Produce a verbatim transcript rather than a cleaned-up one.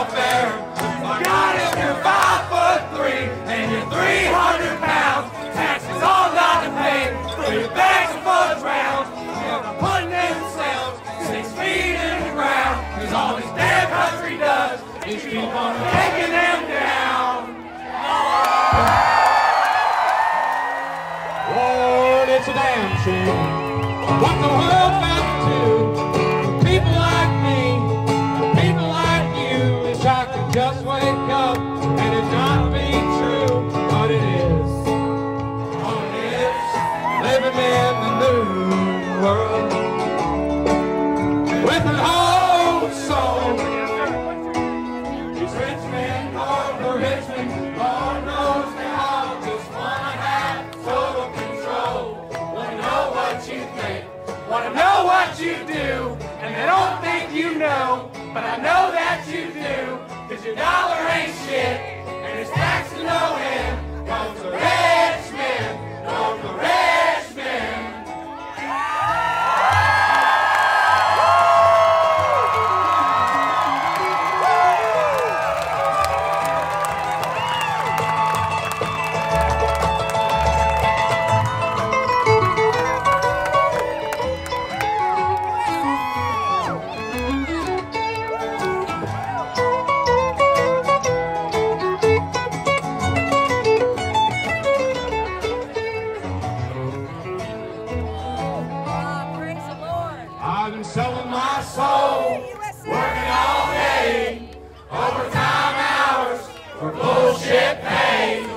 welfare. My God, if you're five foot three and you're three hundred pounds, taxes all got to pay for your bags of fudge rounds. They're putting themselves six feet in the ground, cause all this damn country does is keep on taking them down. Lord, it's a damn shame what the world got to do. People like me, people like you, wish I could just wake up and it not be true, but it is. Oh, it is. Living in the new world with an whole soul. These rich men are the Richmond, Lord knows they all just wanna have total control. Wanna know what you think, wanna know what you do, and they don't think you know, but I know that you do, cause your dollar ain't shit, and it's taxed to no end. Goes the rich men, goes the rich men. I've been selling my soul, working all day, overtime hours for bullshit pay.